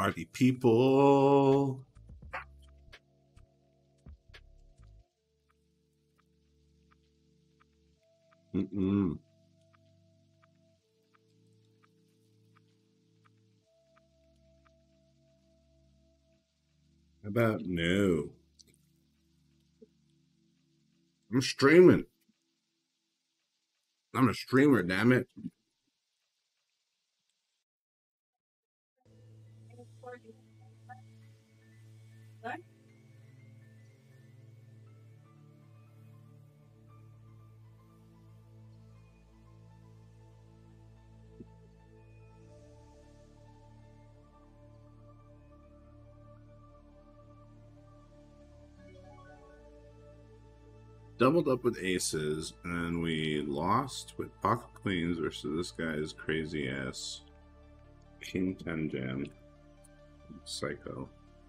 Party people. Mm-mm. How about no? I'm streaming. I'm a streamer, damn it. Doubled up with aces, and we lost with pocket queens versus this guy's crazy ass king 10 jam. Psycho.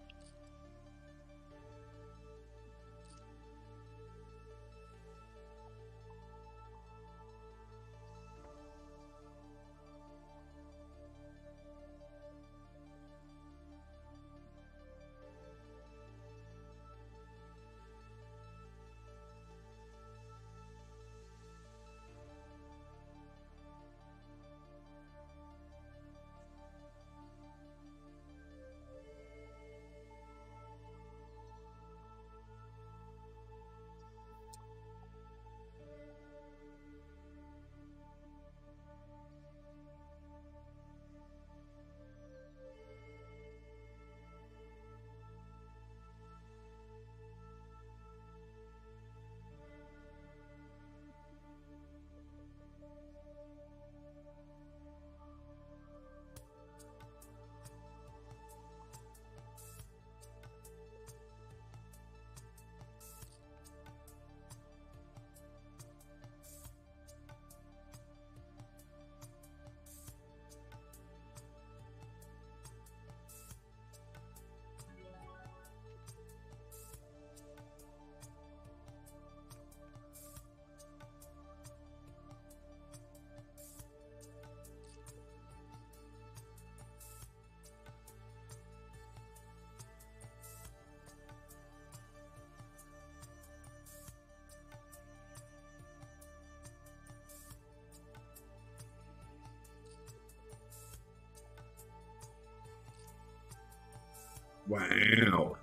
Wow.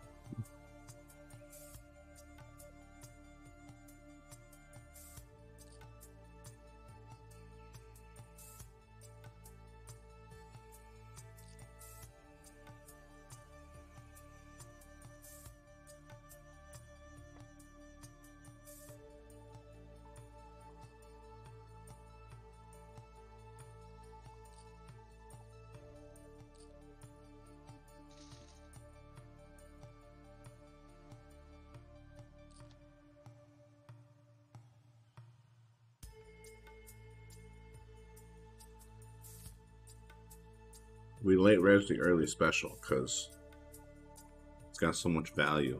We late res the early special because it's got so much value.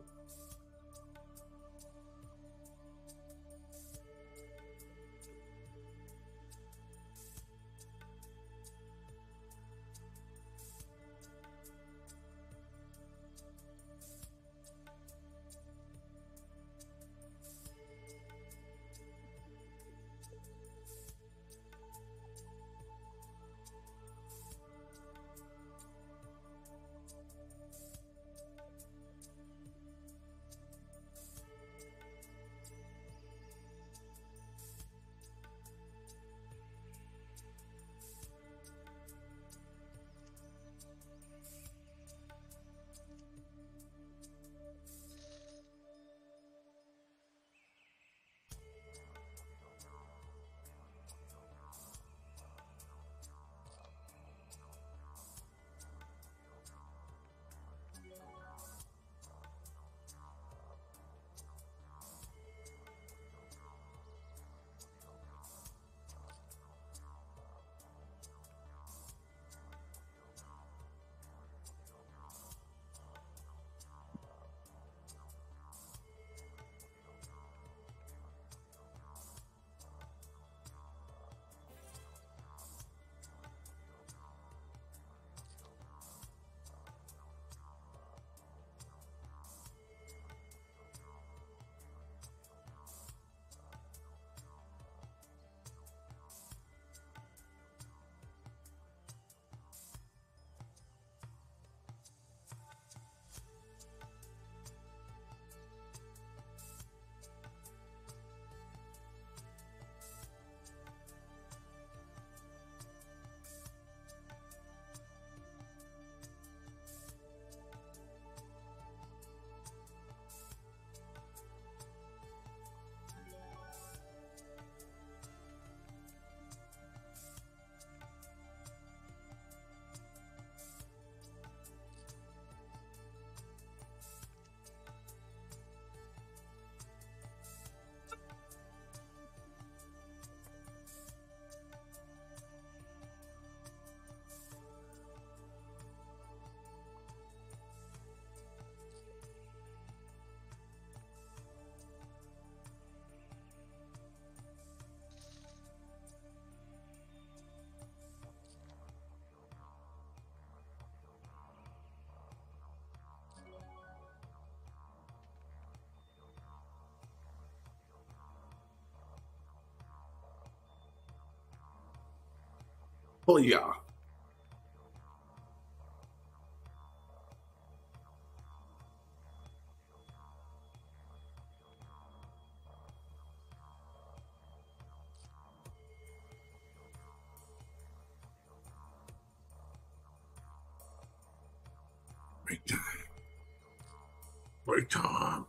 Oh yeah. Break time. Break time.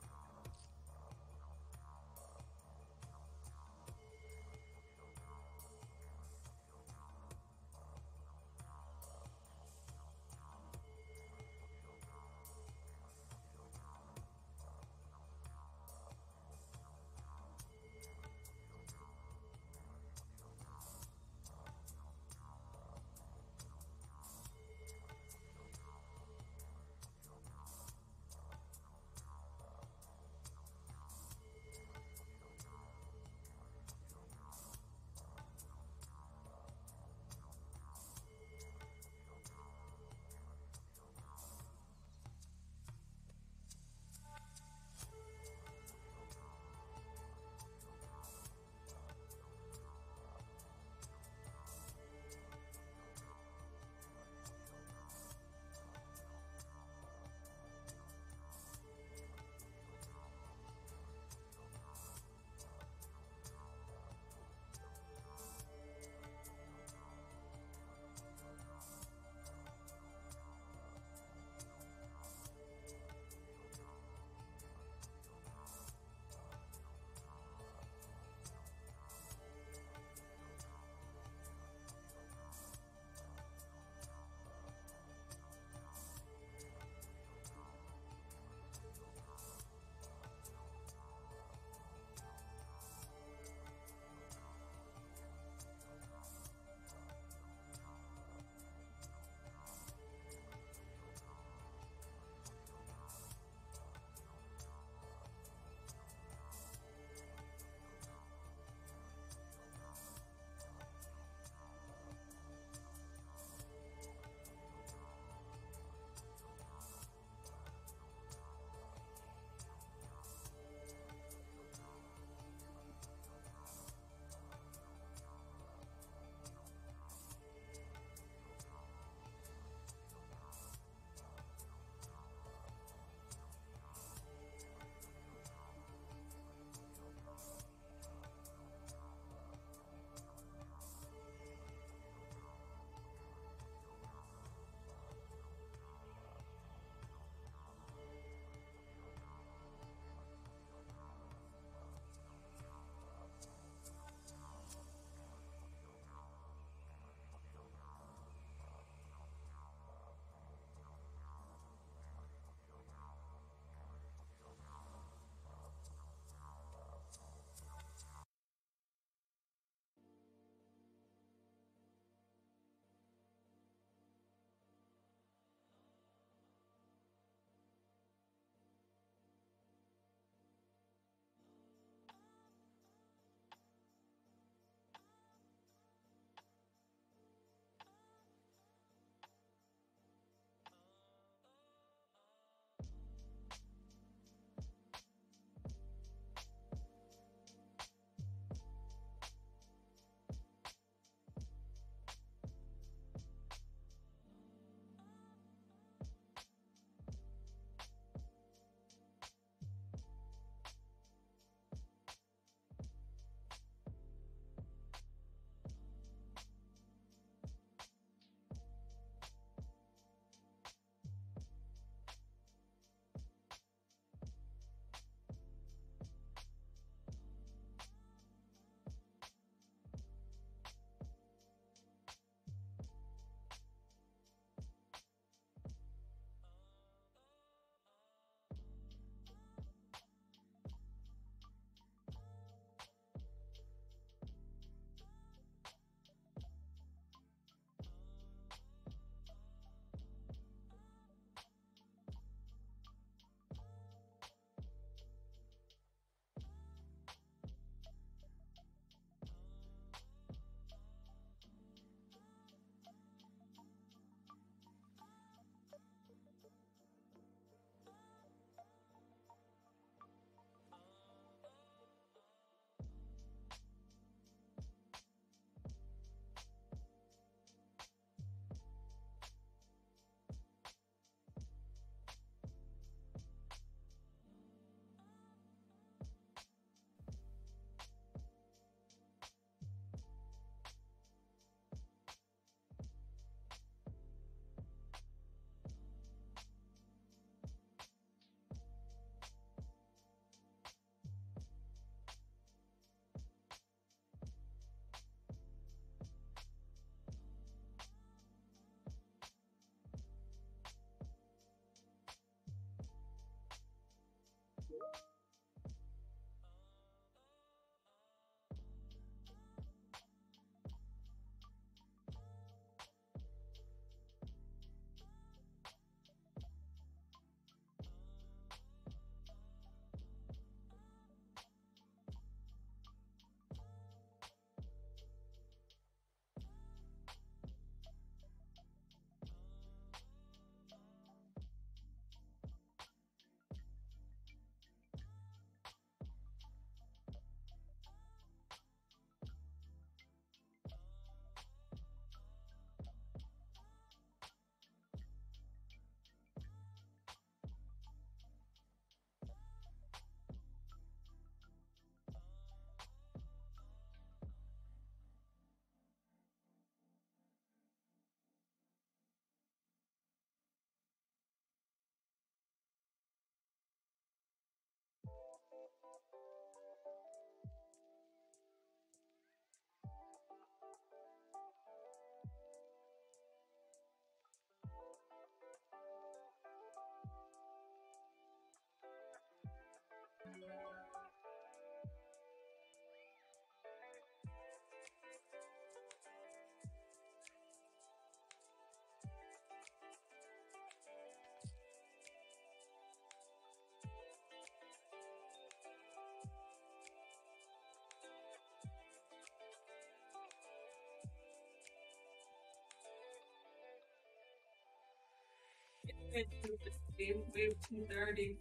Wave 230.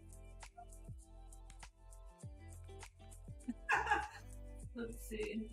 Let's see.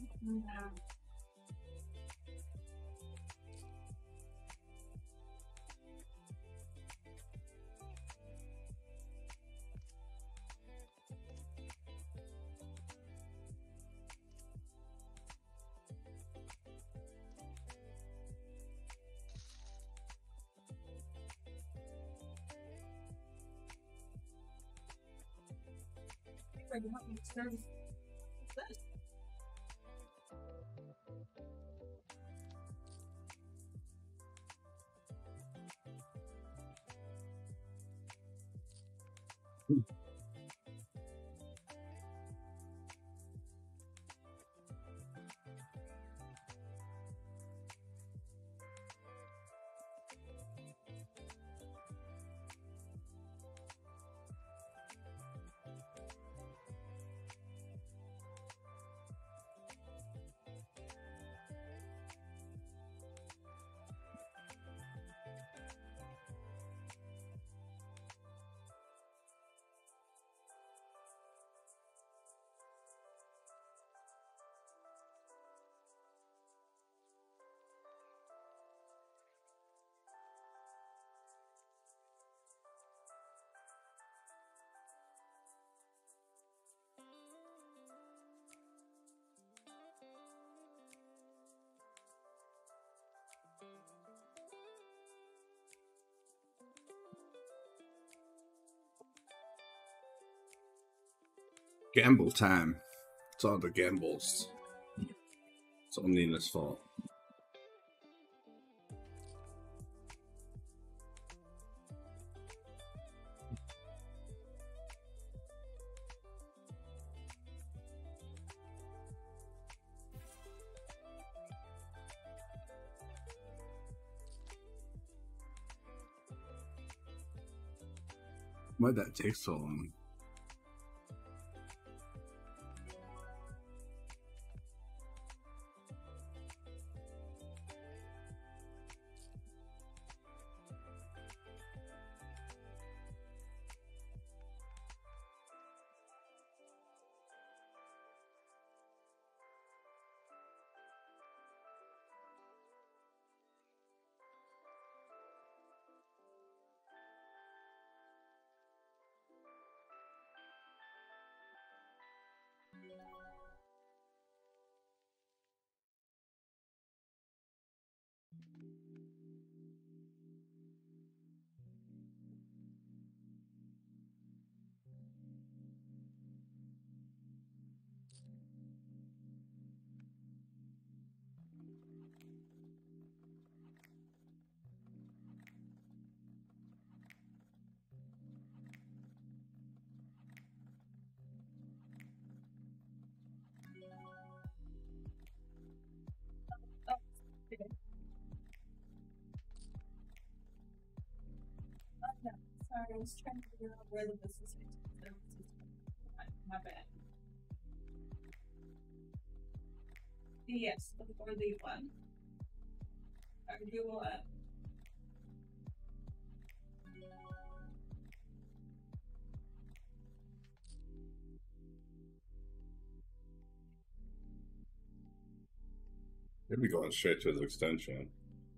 Gamble time. It's all the gambles. It's all Nina's fault. Why'd that take so long? Sorry, I was trying to figure out where the business is. My bad. Yes, before the one. Are you He'd be going straight to his extension.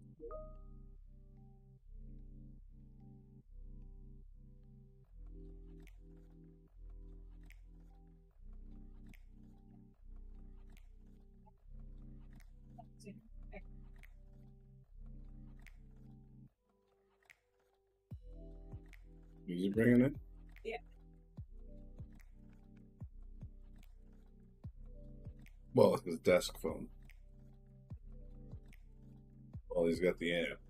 Is he bringing it? Yeah. Well, his desk phone. Well, he's got the amp.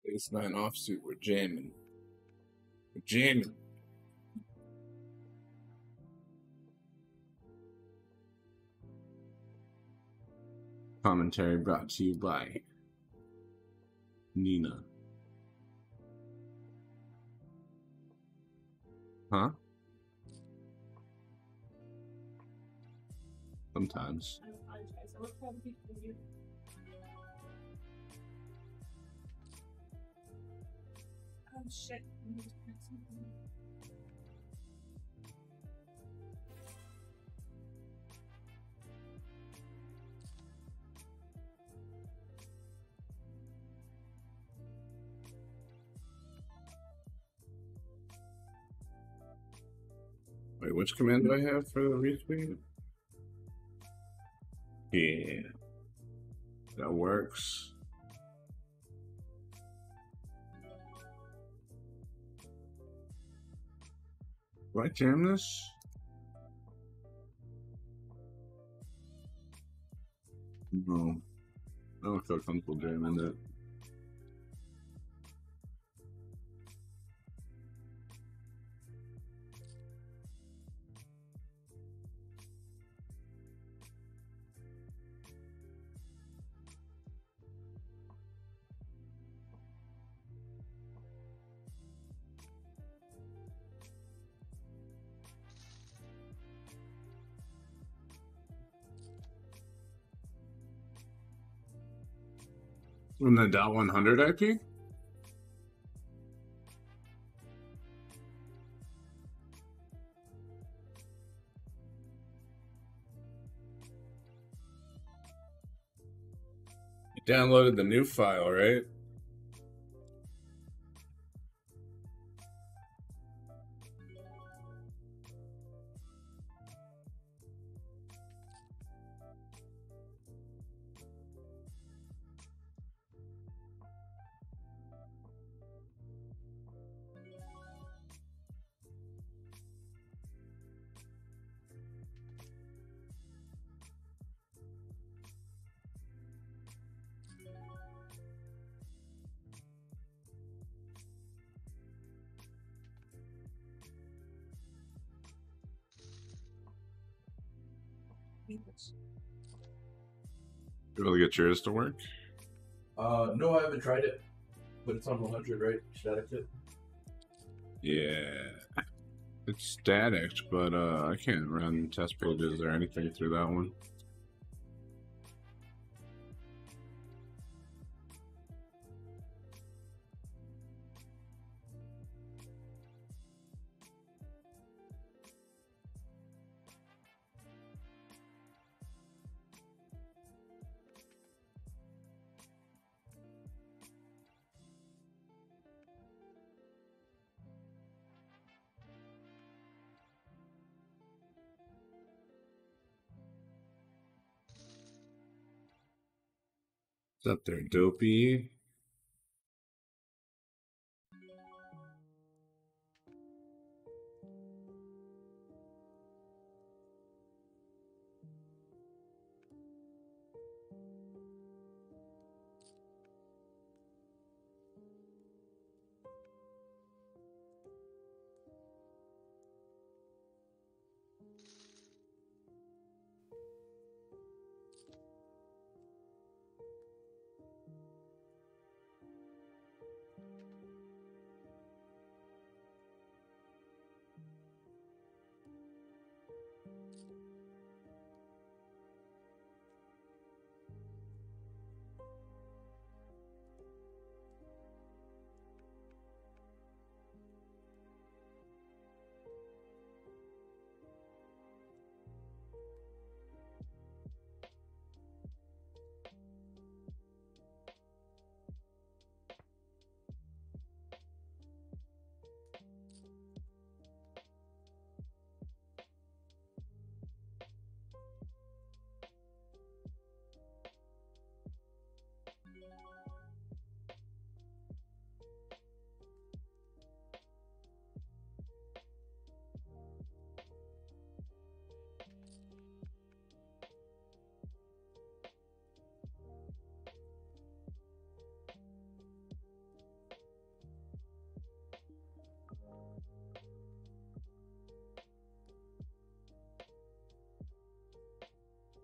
Ace 9 offsuit, we're jamming. We're jamming. Commentary brought to you by Nina. Huh? Sometimes. I apologize. I look probably for you. Oh shit. I need to print something. Wait, which command do I have for the retweet? Yeah. That works. Do I jam this? No. I don't feel comfortable jamming it. On the .100 IP? You downloaded the new file, right? You able to get yours to work? No, I haven't tried it, but it's on 100, right? Static it. Yeah. It's static, but I can't run test pages or anything through that one. What's up there, Dopey?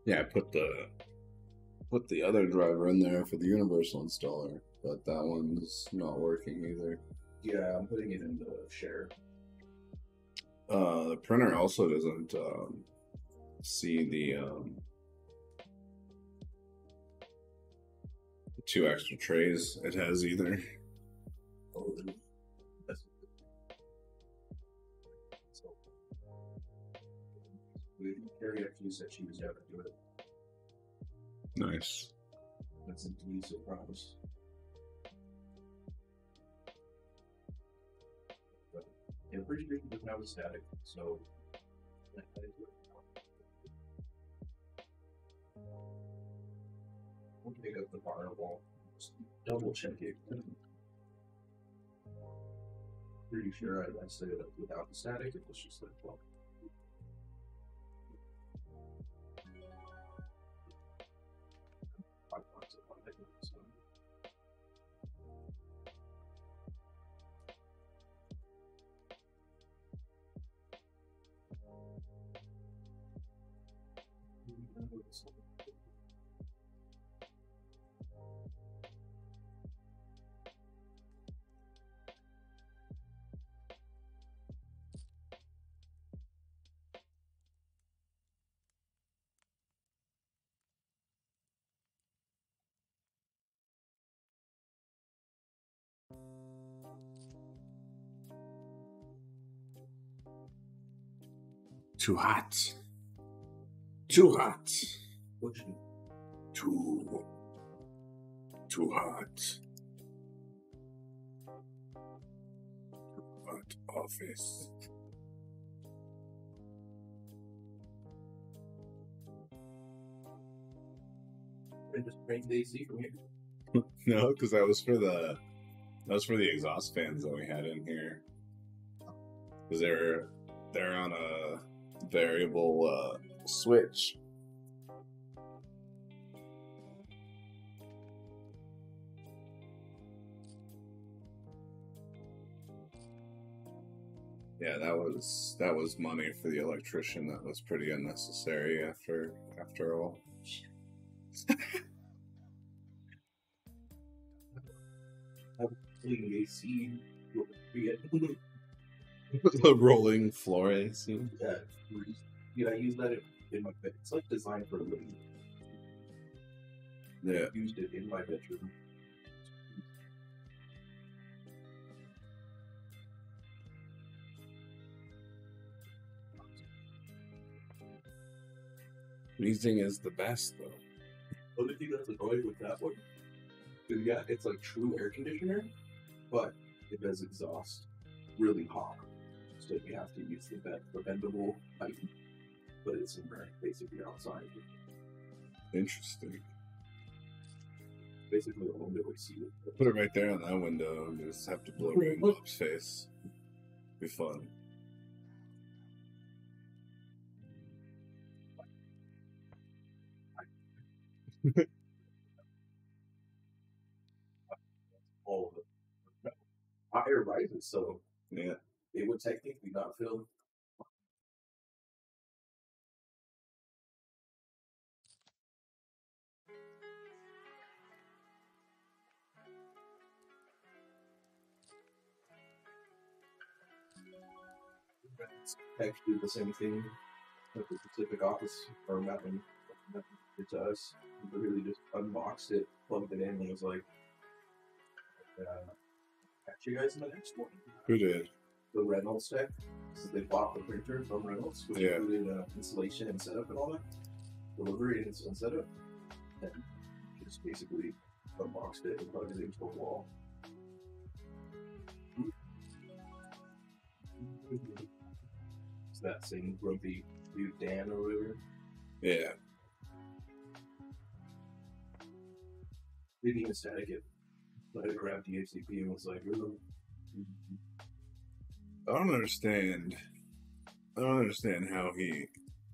Yeah, I put the other driver in there for the universal installer, but that one's not working either. Yeah, I'm putting it in the share. The printer also doesn't see the 2 extra trays it has either. Oh, that's so. Carrie actually said she was going to do it. Nice. That's a decent promise. But yeah, pretty sure it doesn't have a static, so I do it. We'll pick up the firewall. Just double check it. Pretty sure I set it up without the static. It was just like, well. Too hot. Too hot. Which Too hot. Hot office. I just crank the AC from here. No, because that was for the exhaust fans that we had in here. Because they're on a variable switch. Yeah, that was money for the electrician. That was pretty unnecessary after all. Clean AC. The rolling floor AC. Yeah, I use that in my bed. It's like designed for living. Yeah. I used it in my bedroom. Freezing is the best though. Only thing that's annoying with that one, yeah, it's like true air conditioner, but it does exhaust really hot. So you have to use the bendable pipe, but it's in there, basically outside. Interesting. Basically, a window would see it. Put it right there on that window and just have to blow it in Bob's face. Be fun. All of it. Hot air rises, so Yeah. it would technically not fill. It's actually the same thing at the Pacific office, or nothing to us. We really just unboxed it, plugged it in, and was like, catch you guys in the next one. Who did? The Reynolds tech. So they bought the printer from Reynolds, which Yeah. included installation and setup and all that. Delivery and setup. And just basically unboxed it and plugged it into a wall. It's that same grumpy dude Dan or whatever. Yeah. Didn't even static it. But I grabbed the HCP and was like, ooh. I don't understand how he's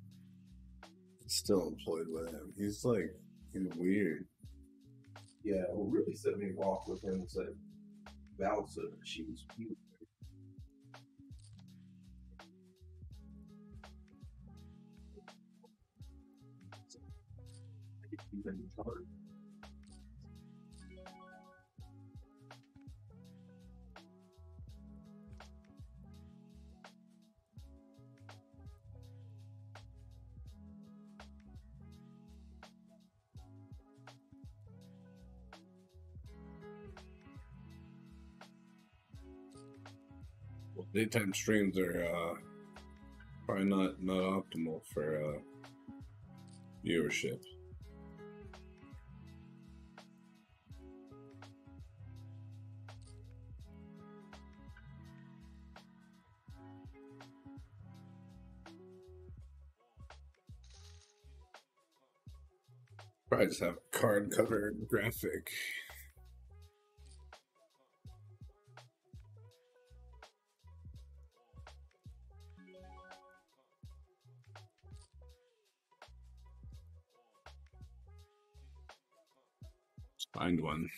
still employed with him. He's weird. Yeah, what really set me off with him was that Val said that she was weird. even charge. Well, daytime streams are probably not optimal for viewership. Probably just have a card cover graphic. Let's find one.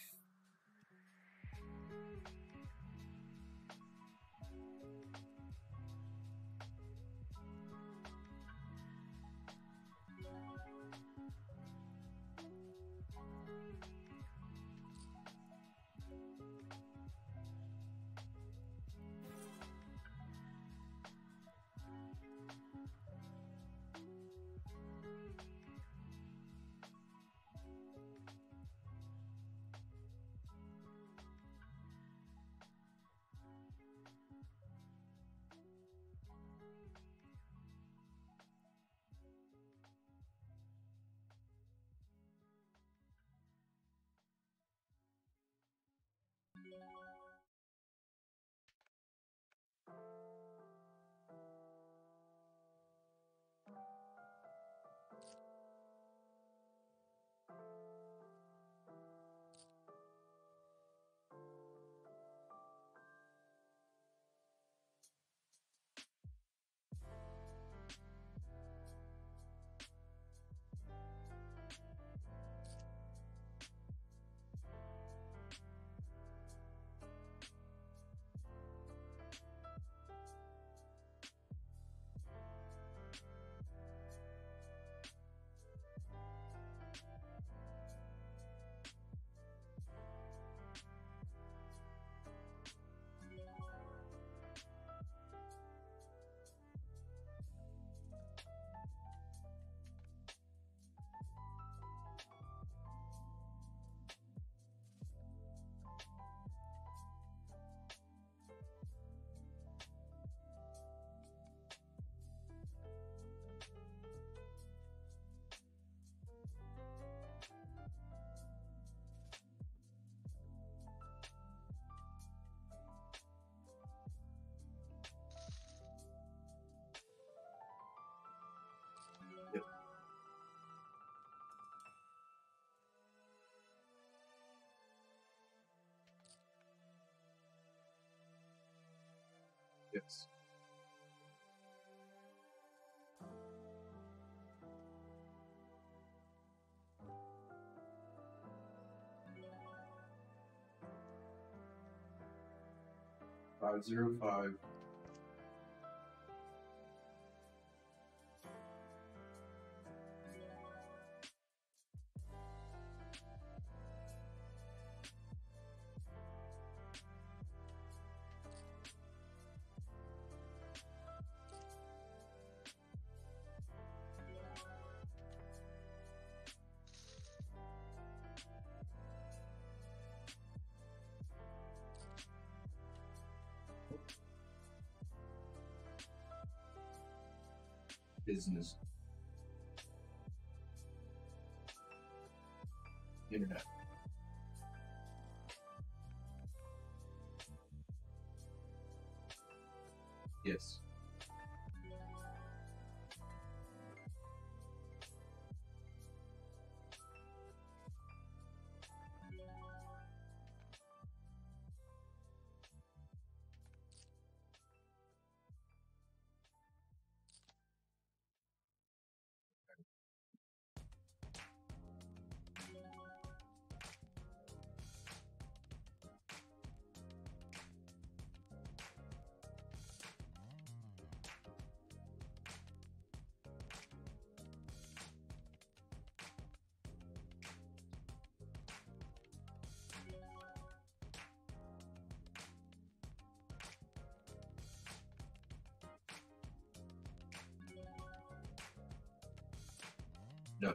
Yes. Five 505. Business. Internet. Yes. No.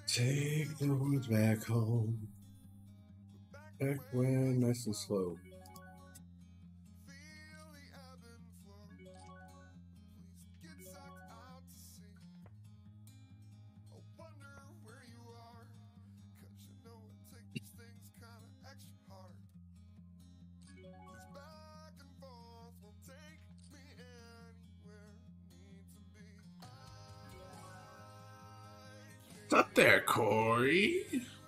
Take the woods back home. Back when nice and slow. What's up there, Corey?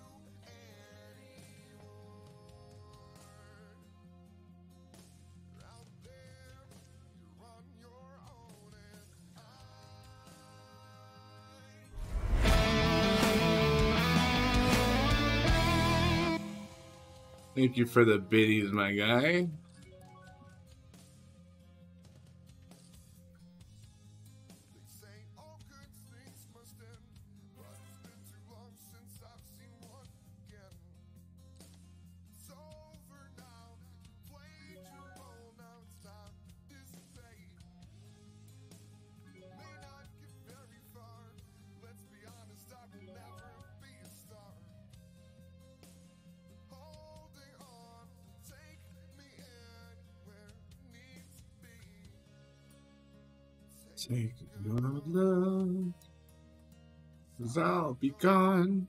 Thank you for the biddies, my guy. Take your love, 'cause I'll be gone.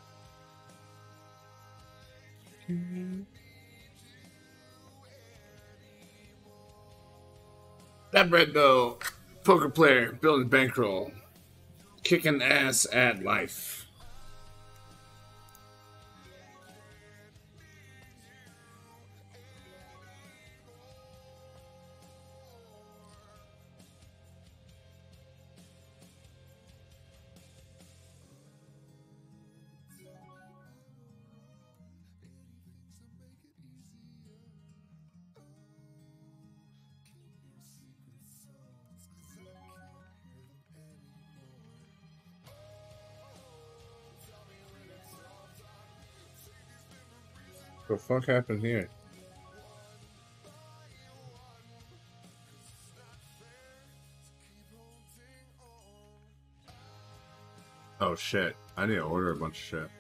That Brendo, poker player, building bankroll, kicking ass at life. What the fuck happened here? Oh shit. I need to order a bunch of shit.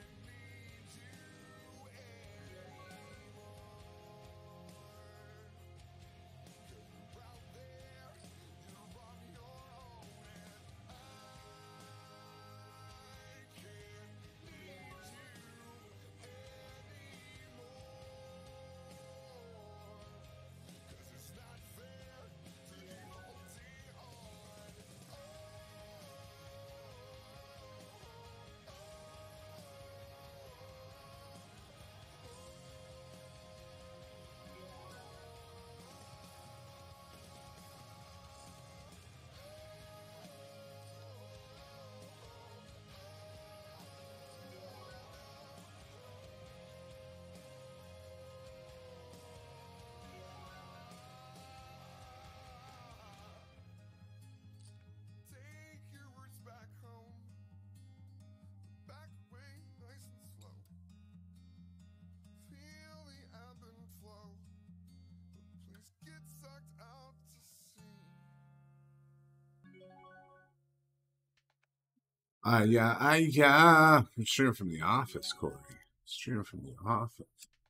Yeah. I'm streaming from the office, Corey. Streaming from the office.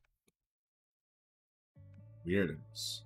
Weirdos.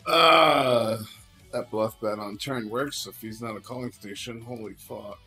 That bluff bet on turn works if he's not a calling station. Holy fuck.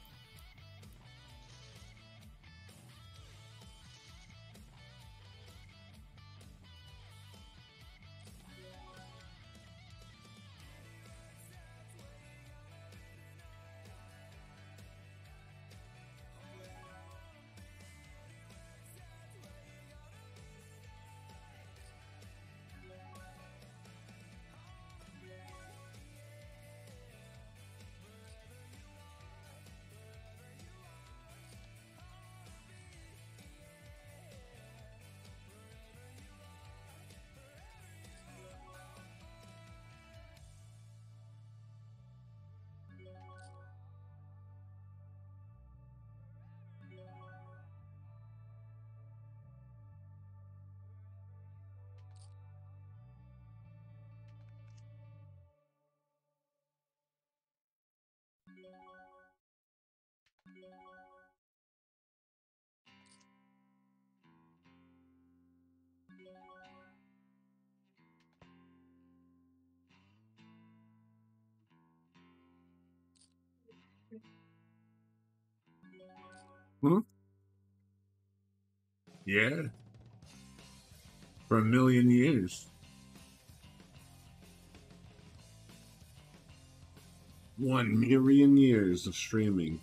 Yeah. For a million years. 1,000,000 years of streaming.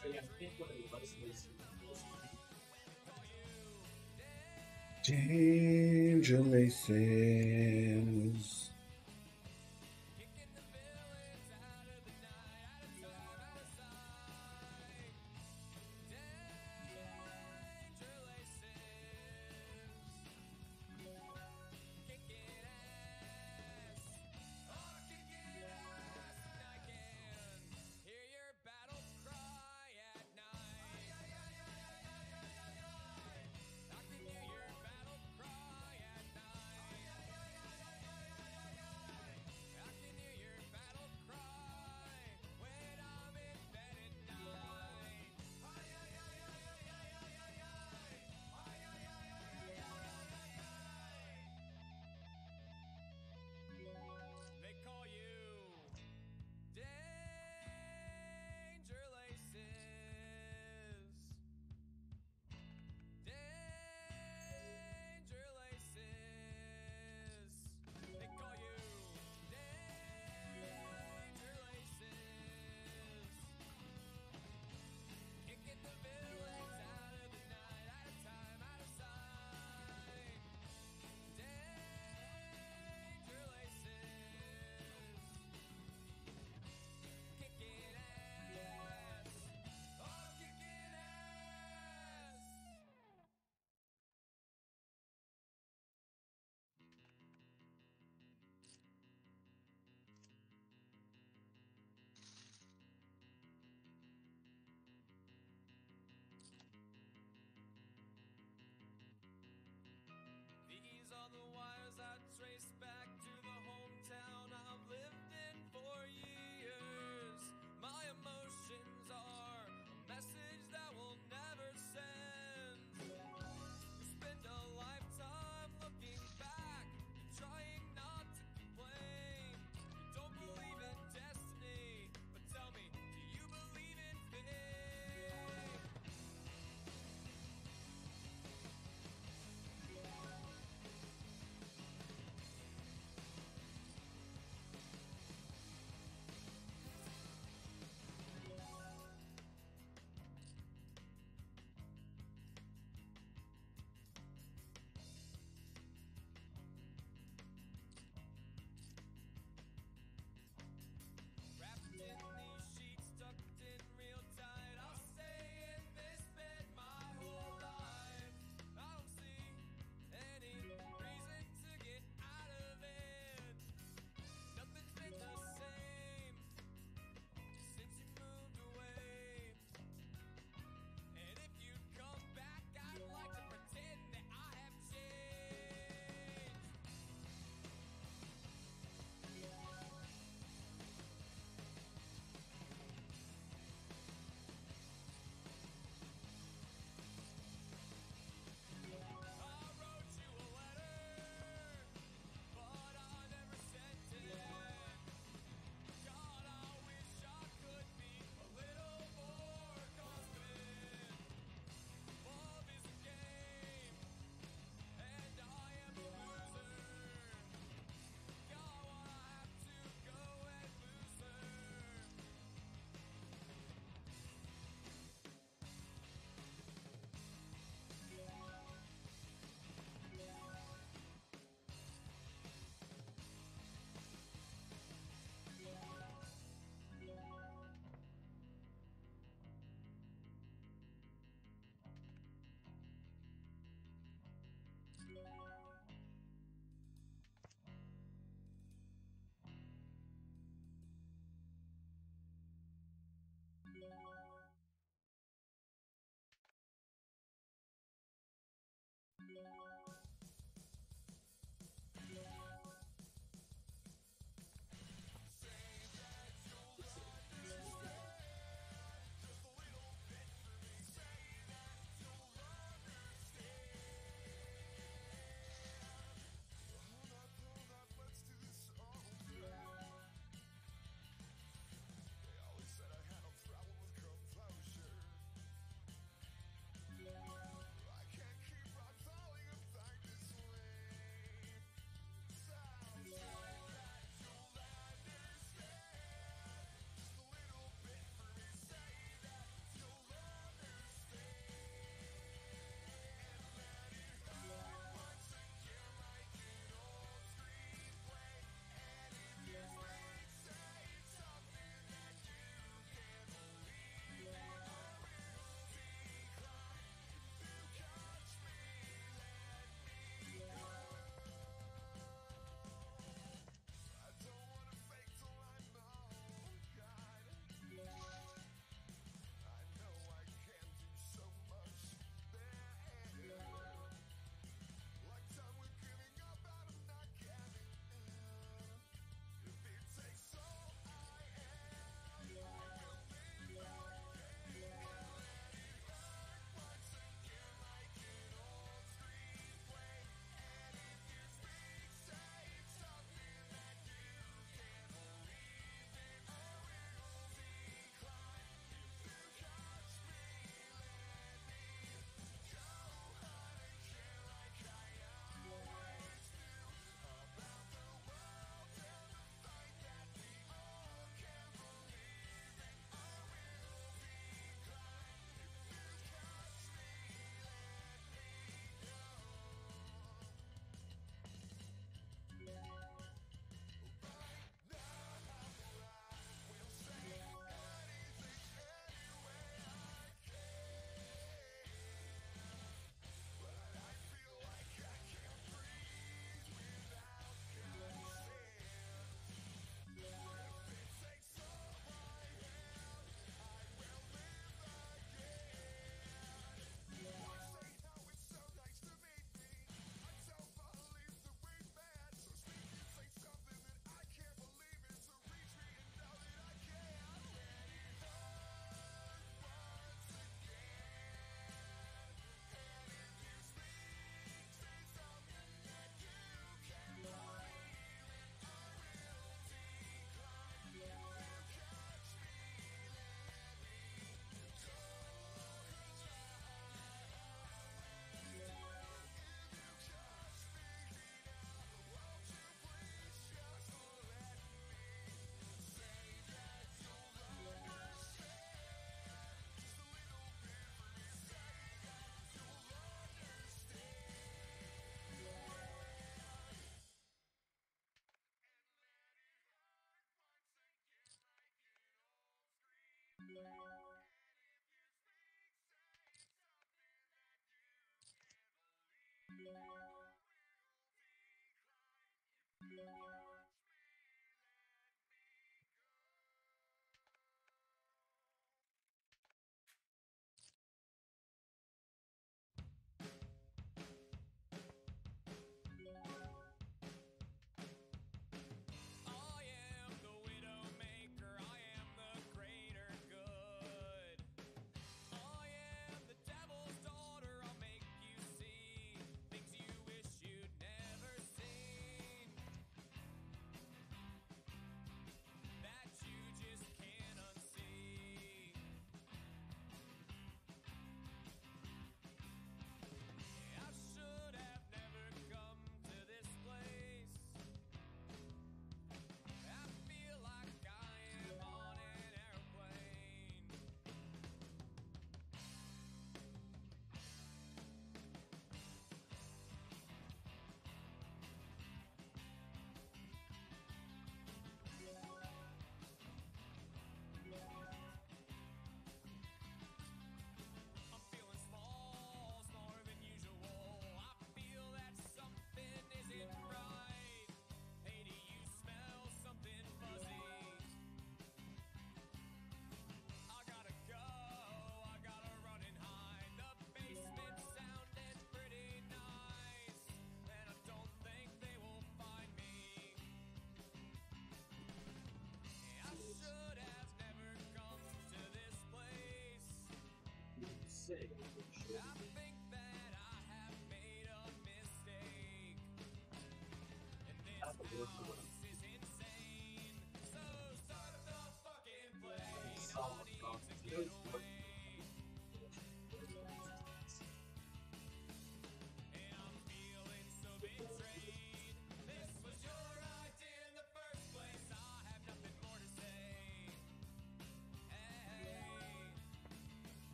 yeah, I think what it was Danger Masons.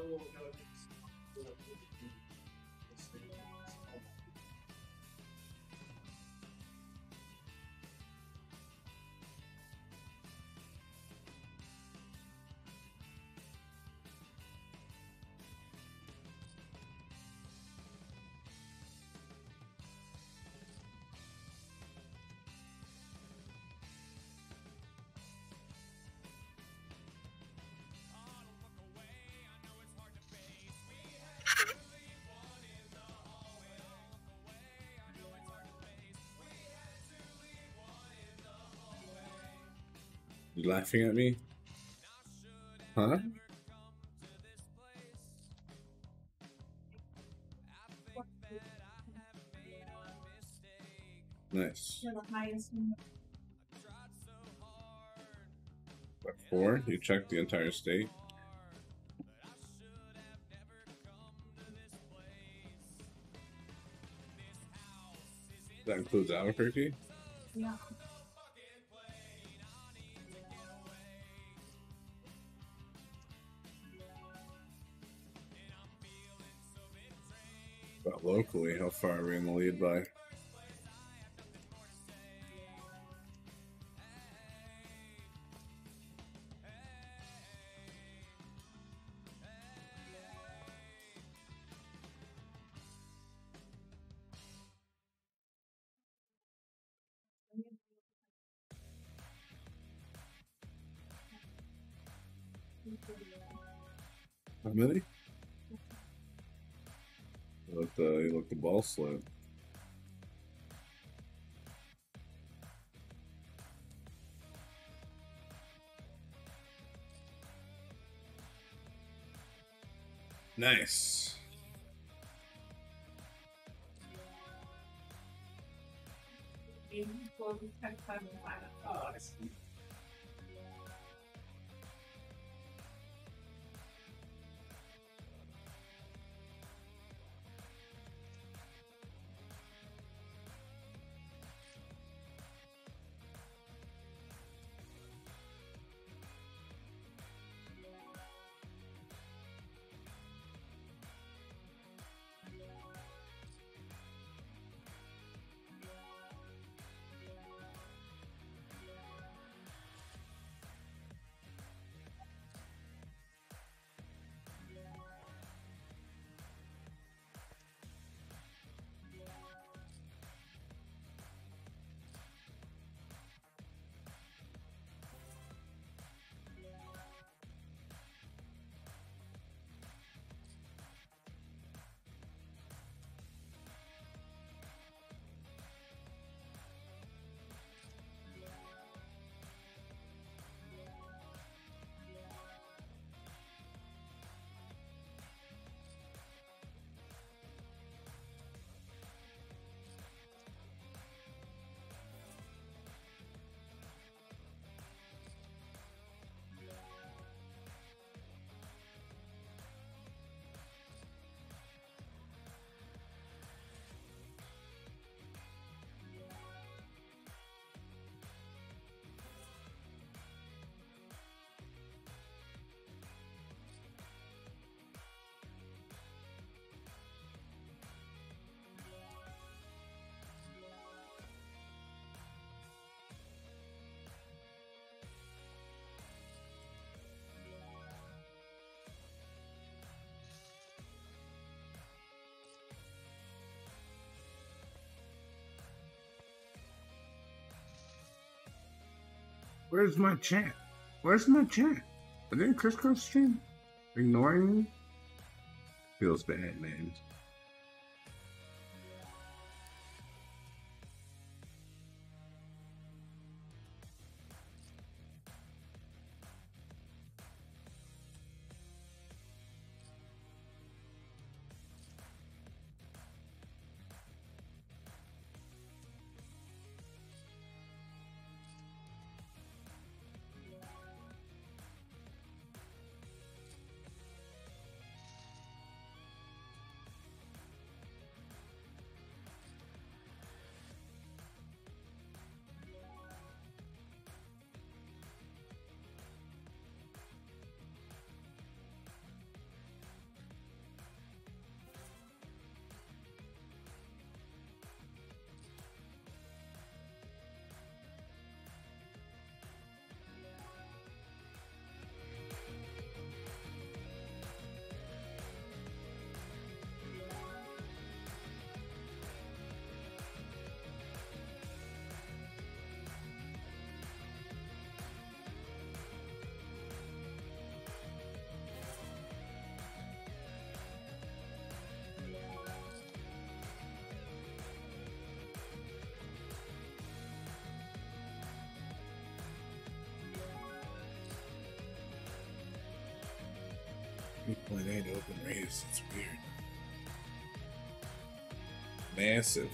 no, it's You laughing at me? Huh? Nice. You're the highest one. What, 4? You checked the entire state? That includes Albuquerque? Yeah. But locally, how far are we in the lead by? How many? You let the ball slip. Nice. oh, I see. Where's my chat? Where's my chat? Are they in Crisco stream? Ignoring me? Feels bad, man. 2.8 open race. It's weird. Massive.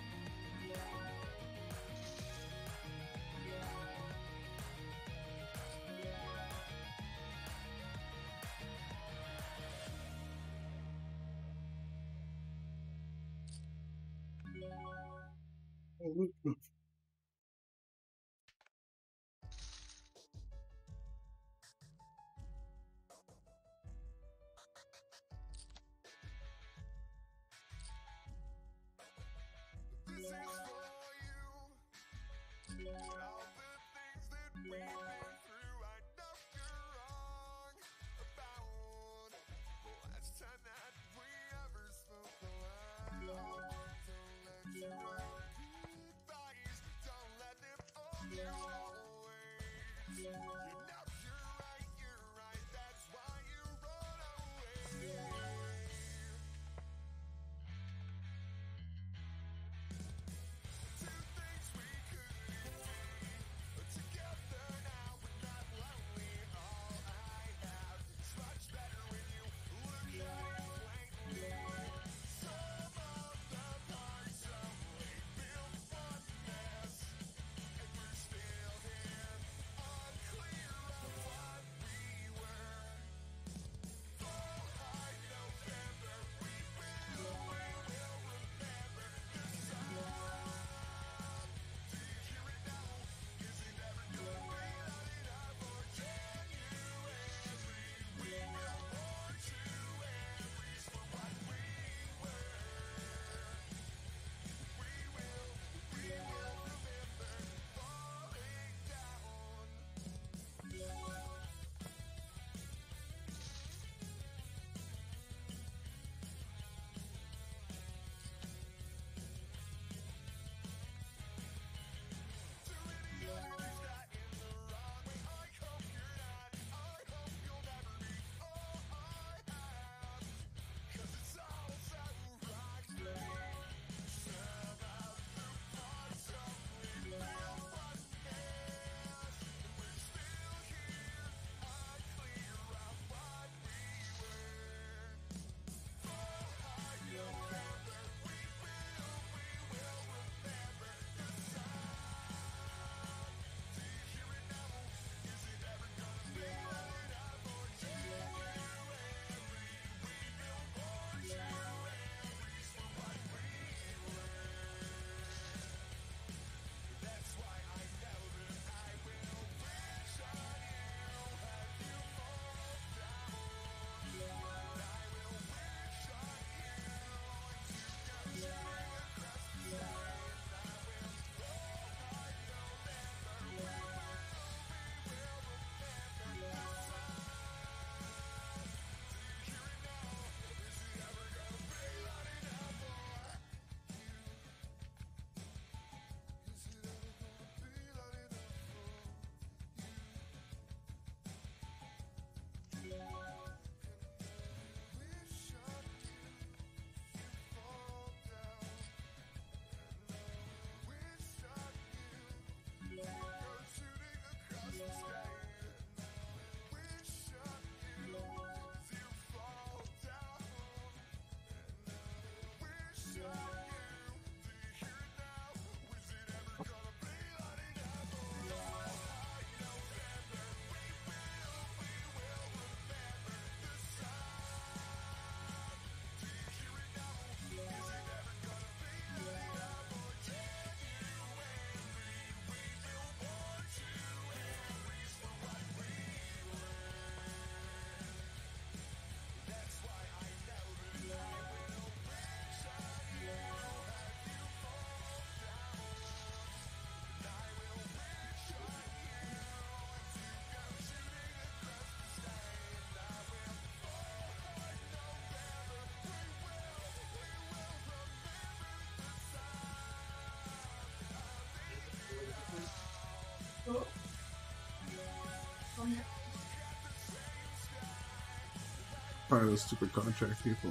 Probably those stupid contract people.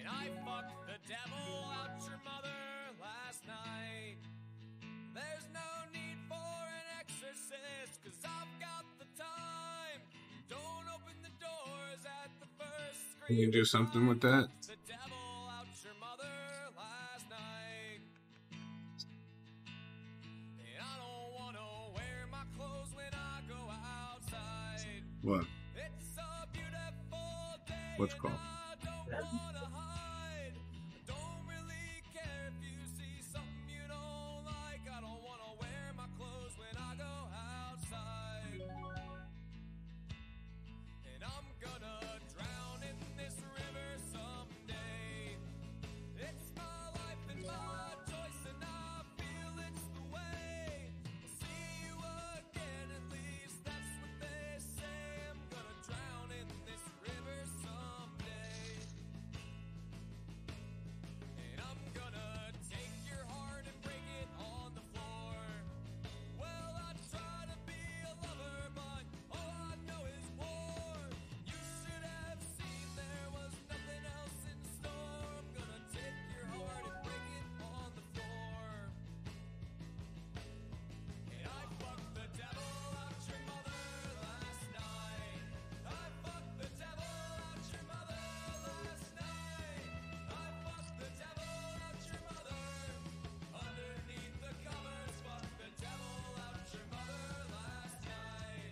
I fucked the devil out your mother last night. There's no need for an exorcist, 'cause I've got the time. Don't open the doors at the first scream. Can you do something with that? The devil out your mother last night. And I don't wanna wear my clothes when I go outside. What? It's a beautiful day. What's it called? I don't wanna hide. I don't really care if you see something you don't like. I don't wanna wear my clothes when I go outside. And I'm gonna drown in this river someday. It's my life and my choice, and I feel it's the way. I'll see you again, at least that's what they say. I'm gonna drown in this river someday. And I'm gonna take your heart and break it on the floor. Well, I try to be a lover, but all I know is war. You should have seen there was nothing else in store. I'm gonna take your heart and break it on the floor. And I fucked the devil out your mother last night. I fucked the devil out your mother last night. I fucked the devil out your mother. Underneath the covers, fucked the devil out your mother last night.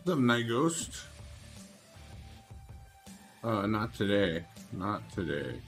The Night Ghost. Not today. Not today.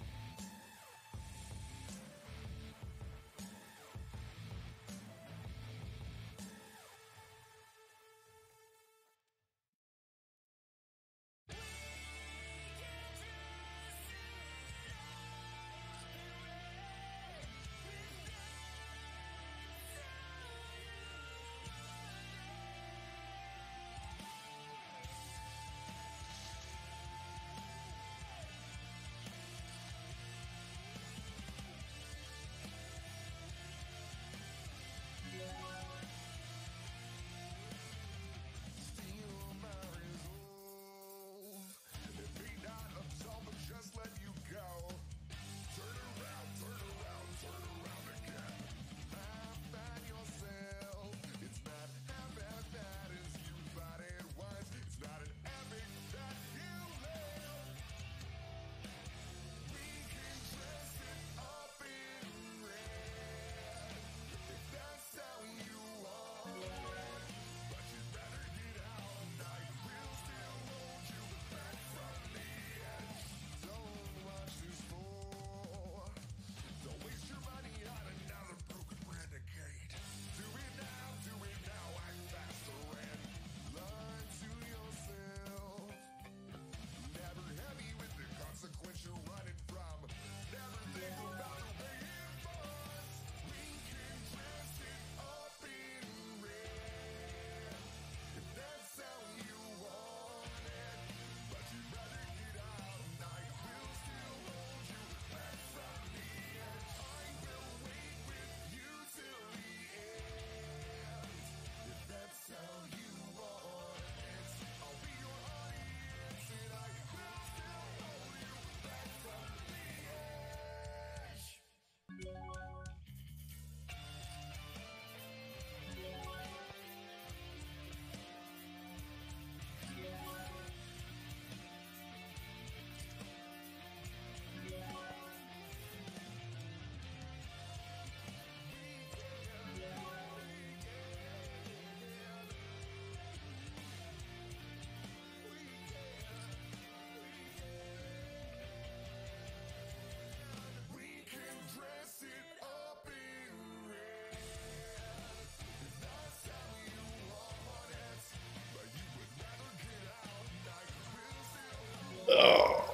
Oh,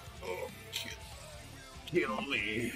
kill me.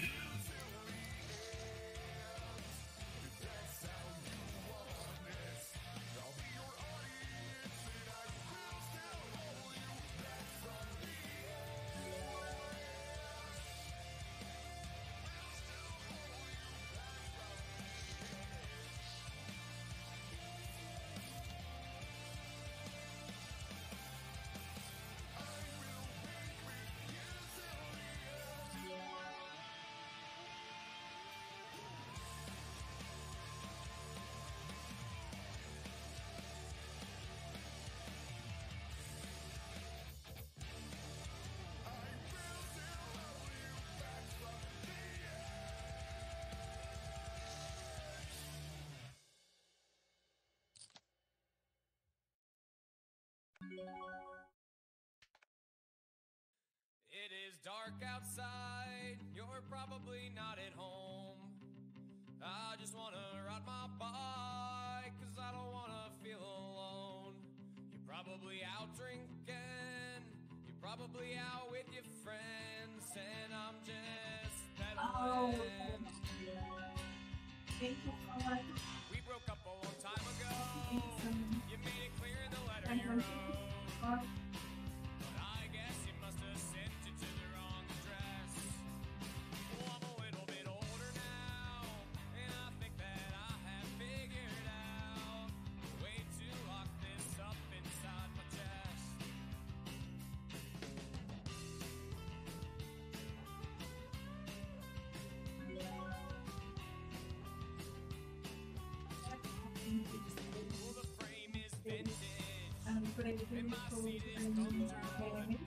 It is dark outside, you're probably not at home. I just wanna ride my bike, cause I don't wanna feel alone. You're probably out drinking, you're probably out with your friends, and I'm just pedaling. Thank you so much. We broke up a long time ago, Thanks so much. you made it clear in the letter And you then wrote. for But I guess you must have sent it to the wrong address. Well, I'm a little bit older now, and I think that I have figured out a way to lock this up inside my chest. Well, the frame is vintage, but I didn't and my seat is comfortable.